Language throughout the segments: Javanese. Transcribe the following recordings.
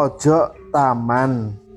pojok taman.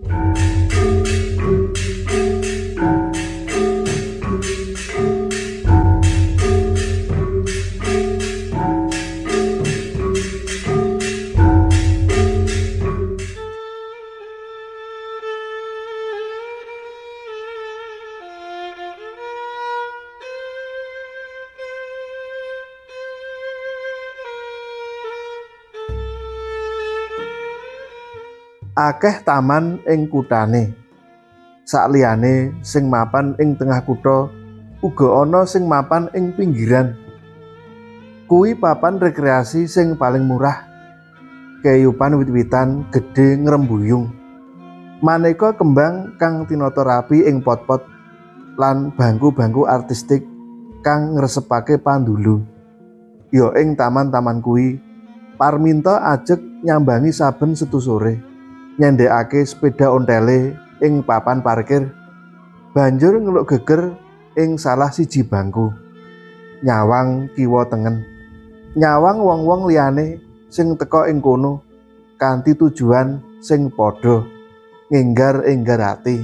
Akeh taman ing kuthane. Sakliyane sing mapan ing tengah kutha, uga ana sing mapan ing pinggiran. Kuwi papan rekreasi sing paling murah. Keyupan wit-witan gedhe ngrembuyung. Maneka kembang kang tinata rapi ing pot-pot lan bangku-bangku artistik kang ngresepake pandulu. Ya ing taman-taman kuwi, Parminta ajeg nyambangi saben Setu sore. Nyendhekake sepeda ontele ing papan parkir, banjur ngeluk geger ing salah siji bangku, nyawang kiwa tengen, nyawang wong-wong liyane sing teka ing kono kanthi tujuan sing padha, ngenggar-enggar ati.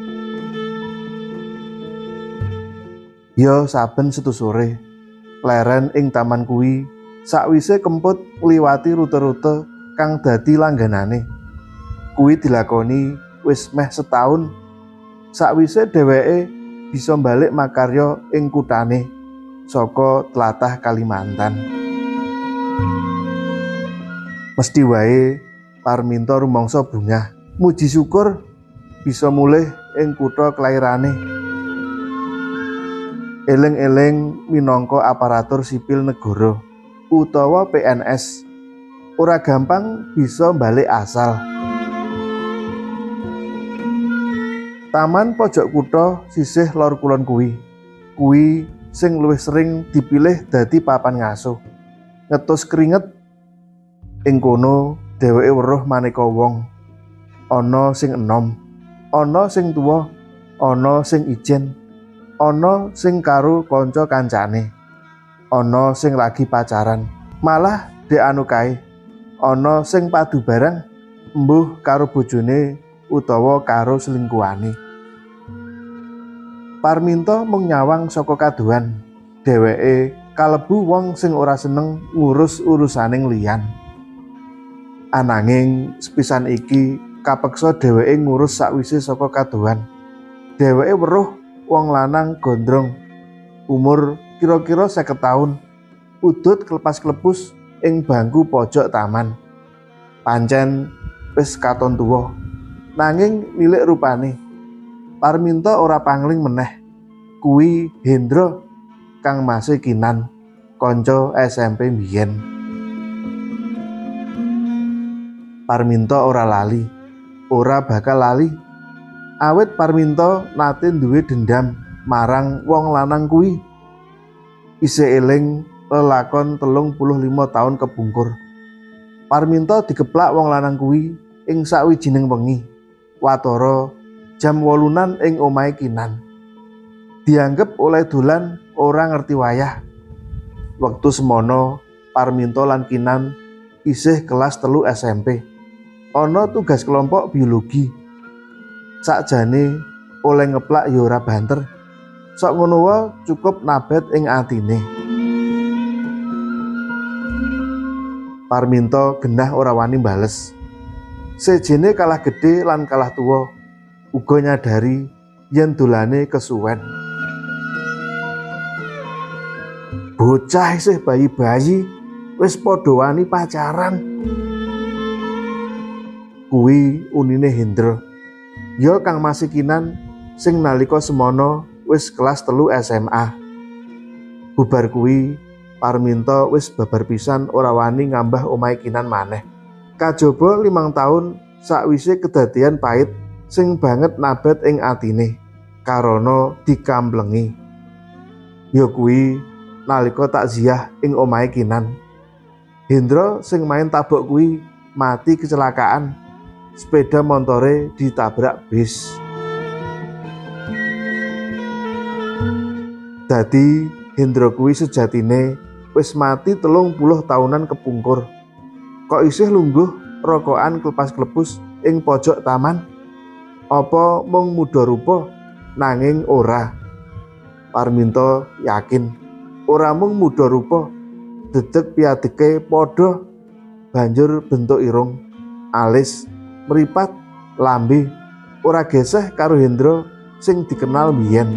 Ya saben Setu sore, leren ing taman kuwi sakwise kemput ngliwati rute-rute kang dadi langganane. Kuwi dilakoni wis meh setahun sakwise dheweke bisa balik makarya ing kuthane saka tlatah Kalimantan. Mesti wae Parminta rumangsa bungah, muji syukur bisa mulih ing kutha kelairane. Eling-eling minangka aparatur sipil negara utawa PNS, ora gampang bisa balik asal. Taman pojok kutha sisih lor kulon kuwi sing luwih sering dipilih dadi papan ngasuh, ngetus keringet. Ing kono dheweke weruh maneka wong, ana sing enom, ana sing tuwa, ana sing ijen, ana sing karo kanca kancane, ana sing lagi pacaran, malah dek anu kae, ana sing padu barang embuh karo bojone utawa karo selingkuhane. Parminta mung nyawang saka kaduhan. Dheweke kalebu wong sing ora seneng ngurus urusaning liyan. Ananging sepisan iki kapeksa dheweke ngurus sakwise saka kaduhan. Dheweke weruh wong lanang gondrong, umur kira-kira 50 taun, udut klepas-klepus ing bangku pojok taman. Pancen wis katon tuwa, nanging milik rupane. Parminta ora pangling meneh. Kuwi Hendra kang masih Kinan, kanca SMP mbiyen. Parminta ora lali, ora bakal lali. Awit Parminta nate duwe dendam marang wong lanang kuwi. Isih eling lelakon 35 taun kepungkur. Parminta dikeplak wong lanang kuwi ing sawijining wengi, watara jam 8-an ing omahe Kinan. Dianggep oleh dolan ora ngerti wayah. Wektu semono Parminta lan Kinan isih kelas 3 SMP. Ana tugas kelompok biologi. Sakjane oleh ngeplak ya ora banter. Sok ngono wae cukup nabet ing atine. Parminta genah ora wani bales. Sejene kalah gedhe lan kalah tuwa, uga nyadari yen dolane kesuwen. Bocah isih bayi-bayi wis padha wani pacaran. Kuwi unine Hendra, ya kang masih Kinan sing nalika semono wis kelas 3 SMA. Bubar kuwi Parminta wis babar pisan ora wani ngambah omahe Kinan maneh. Kajaba 5 taun sakwise kedadian pahit sing banget nabet ing atine karana dikamplengi. Ya kuwi nalika takziah ing omahe Kinan. Hendra sing main tabok kuwi mati kecelakaan. Sepeda montore ditabrak bis. Dadi Hendra kuwi sejatine wis mati 30 taunan kepungkur. Kok isih lungguh rokokan klepas-klepus ing pojok taman? Apa mung muda rupa nanging ora? Parminto yakin ora mung muda rupa, dedeg piadeke padha. Banjur bentuk irung, alis, mripat, lambe ora geseh karo Hendra sing dikenal biyen.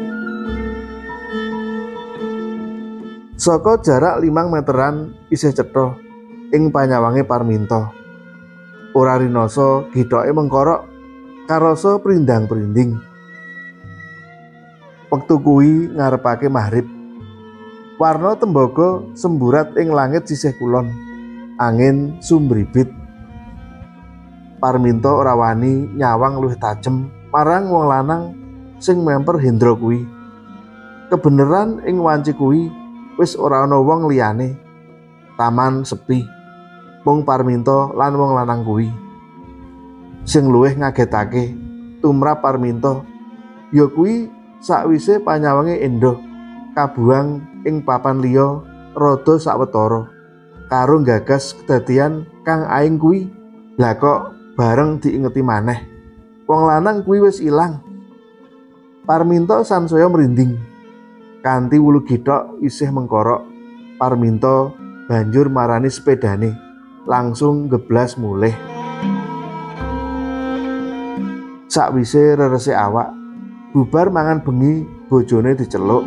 Saka jarak 5 meteran isih cetha ing panyawange Parminto. Ora rinasa githoke mengkorok, karasa prindang-prinding. Wektu kuwi ngarepake maghrib. Warna tembaga semburat ing langit sisih kulon. Angin sumbribit. Parminto ora wani nyawang luwih tajem marang wong lanang sing memper Hendra kuwi. Kebeneran ing wanci kuwi wis ora ana wong liyane. Taman sepi. Mung Parminto lan wong lanang kuwi. Sing luwih ngagetake tumrap Parminto ya kuwi sakwise panyawange Endo kabuang ing papan liya rada sawetara karo gagas kedadian kang aing kuwi. Lah kok bareng diingeti maneh wong lanang kuwi wis ilang. Parminto sansaya merinding. Kanthi wulu githok isih mengkorok, Parminto banjur marani sepedane, langsung geblas mulih. Sakwise reresik awak, bubar mangan bengi, bojone diceluk.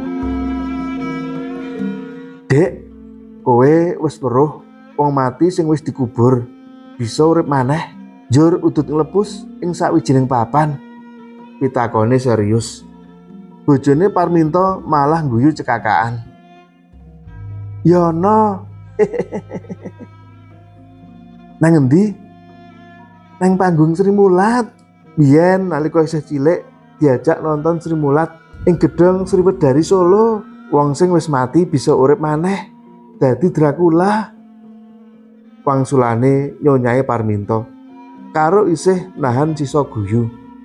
"Dek, kowe wis weruh wong mati sing wis dikubur bisa urip maneh njur udut nglepus ing sawijining papan?" Pitakone serius. Bojone Parminto malah guyu cekakaan. "Ya ana." "Nang endi?" "Nang panggung Sri Mulat. Biyen nalika isih cilik diajak nonton Sri Mulat ing gedhong Sriwedari Solo. Wong sing wis mati bisa urip maneh dadi Dracula." Wangsulane nyonyahe Parminto karo isih nahan sisa guyu.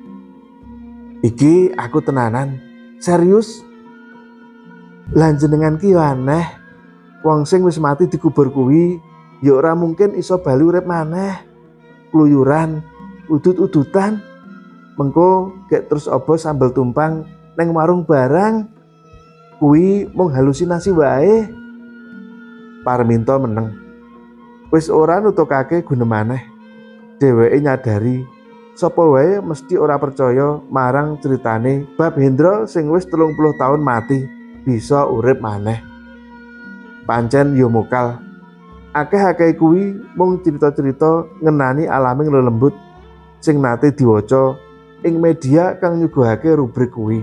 "Iki aku tenanan. Serius? Lan jenengan ki aneh. Wong sing wis mati dikubur kuwi ya ora mungkin iso bali urip maneh. Kluyuran, udut-udutan. Mengko gek terus apa sambel tumpang neng warung barang. Kuwi mung halusinasi wae." Parminto meneng. Wis ora nutukake gune maneh. Dheweke nyadari sapa wae mesti ora percaya marang ceritane bab Hendra sing wis 30 tahun mati bisa urip maneh. Pancen yo mokal. Akeh-akeh kuwi mung cerita-cerita ngenani alaming lelembut sing nate diwaca ing media kang nyuguhake rubrik kuwi.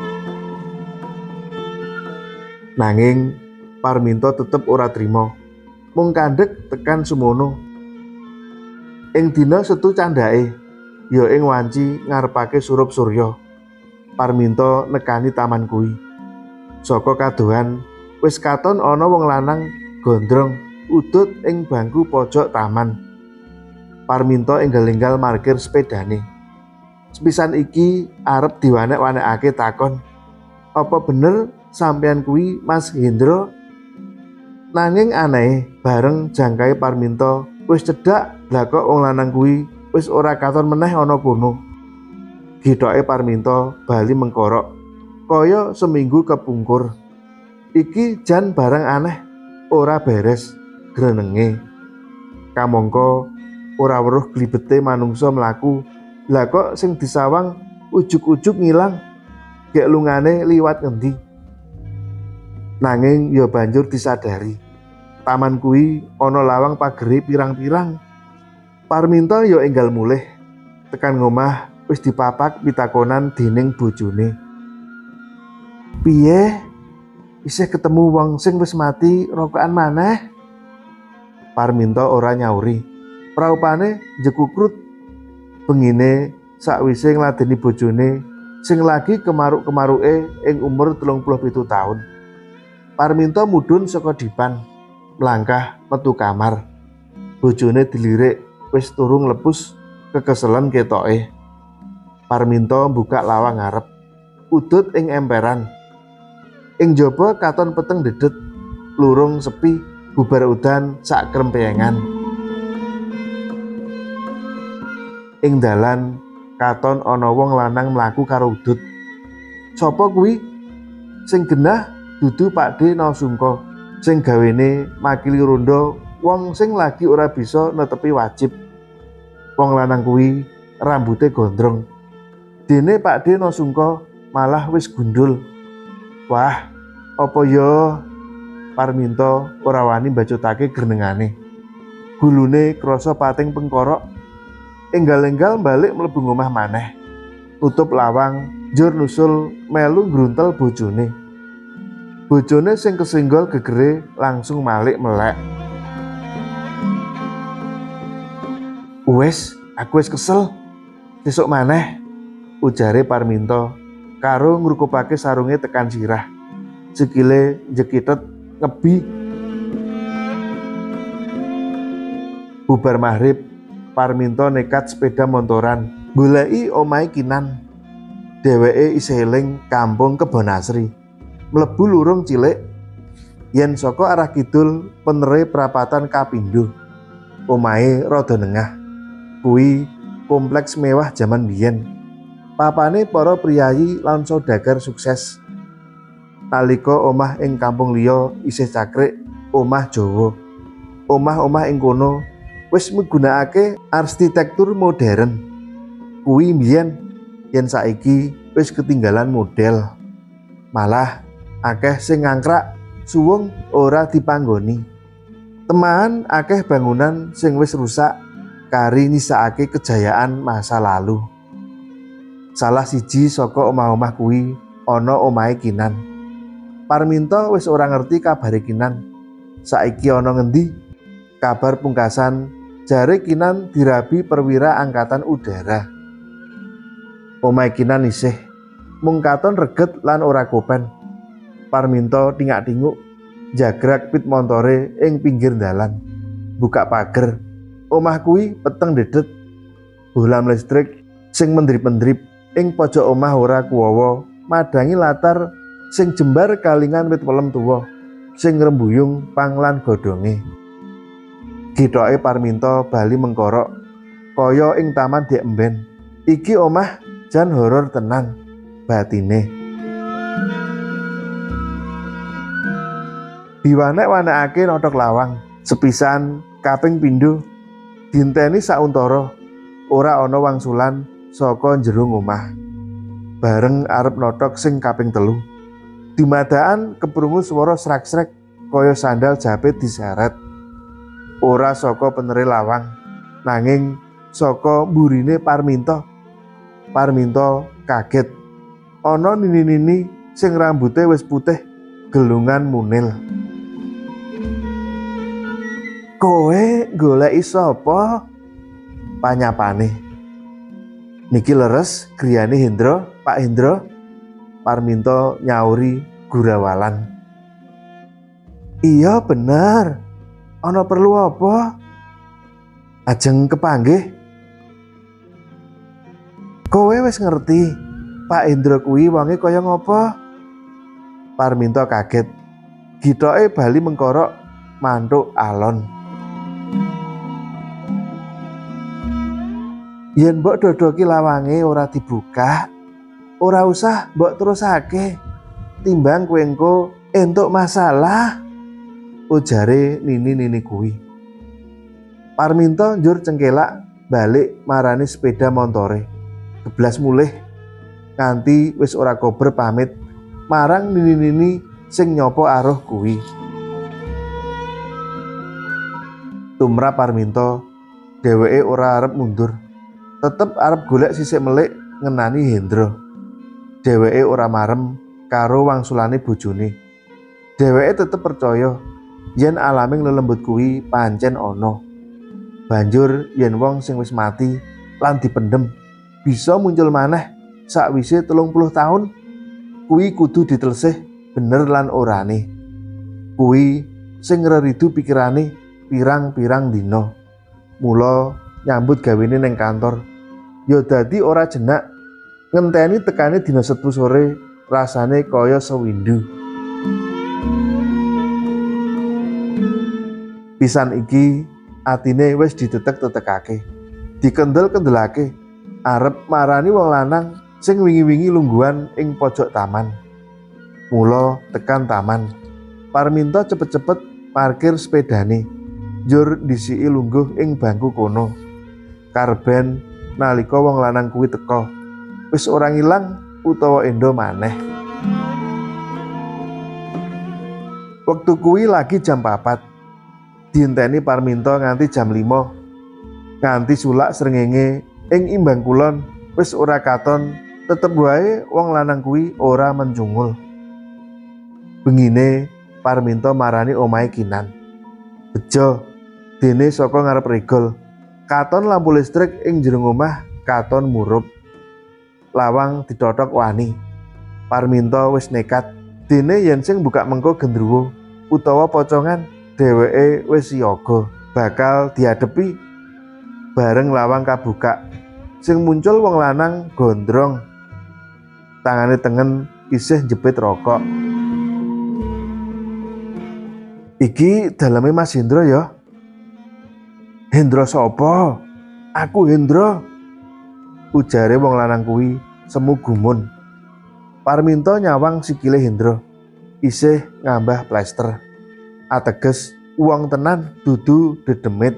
Nanging Parminto tetep ora trima. Mung kandhek tekan sumono. Ing dina Setu candhake ya ing wanci ngarepake surup surya. Parminto nekani taman kuwi. Saka kadohan wis katon ana wong lanang gondrong udut ing bangku pojok taman. Parminto enggal-enggal markir sepedane. Sepisan iki arep diwanek-wanekake takon, "Apa bener sampeyan kuwi Mas Hendra?" Nanging aneh bareng jangkae Parminto wis cedhak, lah kok wong lanang kuwi wis ora katon meneh ana kono. Githoke Parminto bali mengkorok kaya seminggu kepungkur. Iki jan barang aneh ora beres grenenge. Kamangka ora weruh glibete manungsa mlaku. Lah kok sing disawang ujug-ujug ngilang. Gek lungane liwat ngendi? Nanging ya banjur disadari. Taman kuwi ana lawang pagere pirang-pirang. Parminto ya enggal mulih. Tekan ngomah wis dipapak pitakonan dening bojone. "Piye? Isih ketemu wong sing wis mati rokokan maneh?" Parminto ora nyauri. Praupane jekukrut. Bengine sakwise ngladeni bojone sing lagi kemaruk-kemaruke ing umur 37 taun. Parminto mudhun saka dipan, mlangkah metu kamar. Bojone dilirik wis turu nglepus, kekeselen ketoke. Parminto buka lawang ngarep, udut ing emperan. Ing jaba katon peteng dedet, lurung sepi, bubar udan sak krempeyengan. Ing dalan katon ana wong lanang mlaku karo udut. Sapa kuwi? Sing genah dudu Pakdhe Nasungka sing gawene makili rondo wong sing lagi ora bisa netepi wajib. Wong lanang kuwi rambute gondrong. Dene Pakdhe Nasungka malah wis gundul. Wah, apa ya? Parminto ora wani mbacutake grenengane. Gulune krasa pating pengkorok. Enggal-enggal balik mlebu omah maneh. Tutup lawang, njur nusul melu gruntel bojone. Bojone sing kesenggol gegere langsung malik melek. Wes, aku wis kesel. Sesuk maneh, ujare Parminto karo ngrukupake sarunge tekan sirah. Sikile jekitet ngebi. Bubar maghrib, Parminto nekat sepeda motoran goleki omahe Kinan. Dheweke isih eling kampung Kebonasri. Mlebu lurung cilik yen saka arah kidul penere prapatan kapindho. Omahe rada nengah. Kuwi kompleks mewah jaman biyen. Papane para priyayi lan saudagar sukses. Nalika omah ing kampung liya isih cakrik omah Jawa. Omah-omah ing kono wis migunakake arsitektur modern. Kuwi mbiyen, yen saiki wis ketinggalan model. Malah akeh sing ngangkrak suwung ora dipanggoni. Teman akeh bangunan sing wis rusak kari nyisakake kejayaan masa lalu. Salah siji saka omah-omah kuwi ana omahe Kinan. Parminto wis ora ngerti kabare Kinan. Saiki ana ngendi? Kabar pungkasan jare Kinan dirabi perwira angkatan udara. Omahe Kinan isih mung katon reget lan ora kopen. Parminto tingak-tinguk jagrak pit montore ing pinggir dalan. Buka pager. Omah kuwi peteng dedet. Bohlam listrik sing mendrip-mendrip ing pojok omah ora kuwawa madangi latar sing jembar kalingan wit pelem tuwa sing ngrembuyung panglan godhonge. Githoke Parminto bali mengkorok kaya ing taman dek emben. Iki omah jan horor tenan batine. Diwanek-wanekake notok lawang sepisan kaping pindho dinteni sauntara ora ana wangsulan saka njero omah. Bareng arep notok sing kaping telu dimadaan keprungu swara srek-srek kaya sandal japit diseret. Ora saka penere lawang nanging saka mburine Parminto. Parminto kaget. Ana nini-nini sing rambute wis putih gelungan munil. Kowe goleki sapa? Panyapane. Niki leres griyane Hendra, Pak Hendra. Parminto nyauri gurawalan. Iya bener. Ana perlu apa? Ajeng kepanggih. Kowe wis ngerti Pak Hendra kuwi wonge kaya ngapa? Parminto kaget. Githoke bali mengkorok mantuk alon. Yen mbok dodoki lawange ora dibuka, ora usah mbok terusake. Timbang kowe engko entuk masalah, ujare nini-nini kuwi. Parminto njur cengkelak balik marani sepeda montore. Geblas mulih nganti wis ora kober pamit marang nini-nini sing nyopo aruh kuwi. Tumrap Parminto, dheweke ora arep mundur. Tetep arep golek sisik melik ngenani Hendra. Dheweke ora marem karo wangsulane bojone. Dheweke tetep percaya yen alaming lelembut kuwi pancen ana. Banjur yen wong sing wis mati lan dipendem bisa muncul maneh sakwise 30 taun, kuwi kudu ditelesih bener lan orane. Kuwi sing ngreridu pikirane pirang-pirang dina. Mula nyambut gawene ning kantor ya dadi ora jenak. Ngenteni tekane dina Setu sore rasane kaya sewindu. Pisan iki atine wis ditetek-tetekake. dikendel-kendelake arep marani wong lanang sing wingi-wingi lungguhan ing pojok taman. Mula tekan taman, Parminto cepet-cepet parkir sepedane, njur disiki lungguh ing bangku kono. Karben nalika wong lanang kuwi teka, wis ora ngilang utawa endo maneh. Wektu kuwi lagi jam 4. Dienteni Parminto nganti jam 5. Nganti sulak srengenge ing imbang kulon wis ora katon, tetep wae wong lanang kuwi ora mencungul. Bengine Parminto marani omahe Kinan. Bejo dene saka ngarep regol. Katon lampu listrik ing jero omah katon murup. Lawang ditothok wani. Parminto wis nekat dene yen sing buka mengko gendruwo utawa pocongan, dheweke wis siaga bakal diadepi. Bareng lawang kabuka, sing muncul wong lanang gondrong. Tangane tengen isih njepit rokok. Iki daleme Mas Hendro ya? Hendro sapa? Aku Hendro, ujare wong lanang kuwi semu gumun. Parminto nyawang sikile Hendro, isih ngambah plester. Ateges uang tenan dudu dedemit.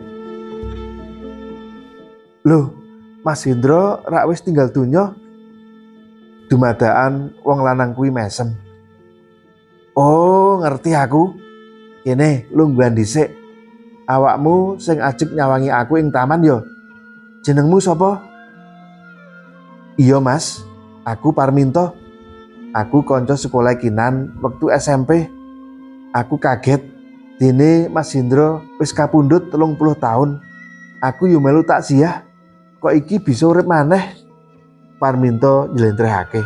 Loh, Mas Hendro rak wis tinggal donya? Dumadaan wong lanang kuwi mesem. Oh, ngerti aku. Kene lungguhan dhisik. Awakmu sing ajeg nyawangi aku ing taman ya. Jenengmu sapa? Iya Mas, aku Parminto. Aku kanca sekolah Kinan wektu SMP. Aku kaget dene Mas Hendro wis kapundhut 30 tahun. Aku yo melu taksiyah. Kok iki bisa urip maneh? Parminto njlentrehake.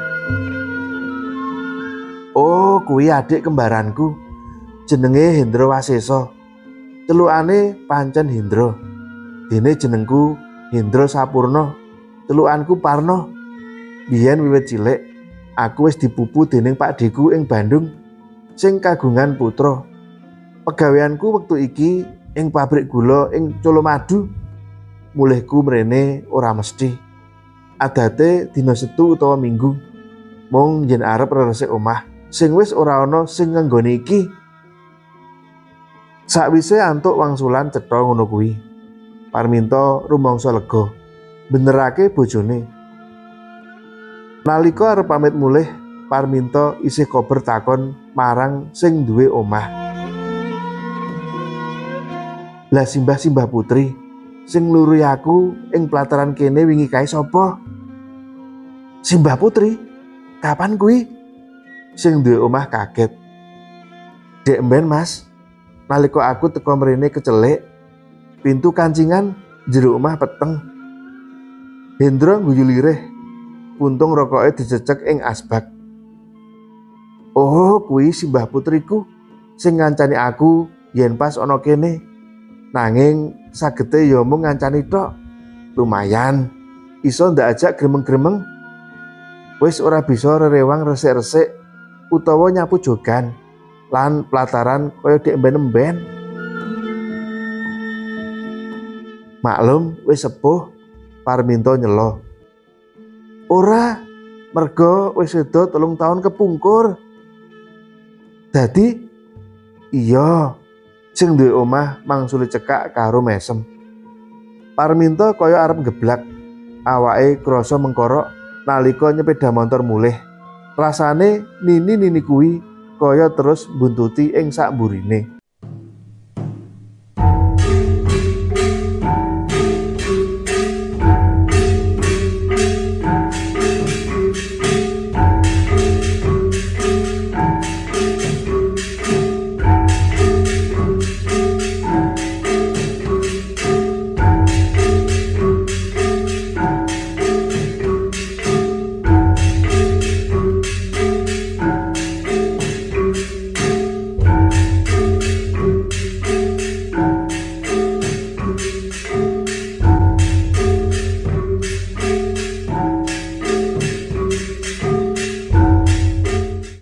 Oh, kuwi adik kembaranku. Jenenge Hendro Waseso. Celukane pancen Hendro. Dene jenengku Hendro Sapurno. Celukanku Parno. Biyen wiwit cilik aku wis dipupu dening Pak Deku ing Bandung sing kagungan putra. Pegaweanku wektu iki ing pabrik gula ing Colomadu. Mulihku mrene ora mesti. Adate dina Setu utawa Minggu. Mung yen arep resik omah sing wis ora ana sing nganggone iki. Sakwise antuk wangsulan cetha ngono kuwi, Parminto rumangsa lega, benerake bojone. Nalika arep pamit mulih, Parminto isih kober takon marang sing duwe omah. Lah simbah-simbah putri sing nglurui aku ing plataran kene wingi kae sapa? Simbah putri? Kapan kuwi? Sing duwe omah kaget. Dek mben Mas, nalika aku teko mrene kecelik, pintu kancingan jero omah peteng. Hendro ngguyu lirih, puntung rokoke dicecek ing asbak. Oh, kuwi simbah putriku sing ngancani aku yen pas ana kene. Nanging sagete ya mung ngancani tok. Lumayan, iso ndak ajak gremeng-gremeng. Wis ora bisa rerewang resik-resik utawa nyapu jogan lan pelataran kaya dek emben-emben. Maklum wis sepuh, Parminto nyelo. Ora, merga wis sedo 3 tahun kepungkur. Dadi iya, sing duwe omah mangsuli cekak karo mesem. Parminto kaya arep geblak, awake krasa mengkorok nalika nyepeda motor mulih. Rasane nini kuwi kaya terus buntuti ing sak mburine.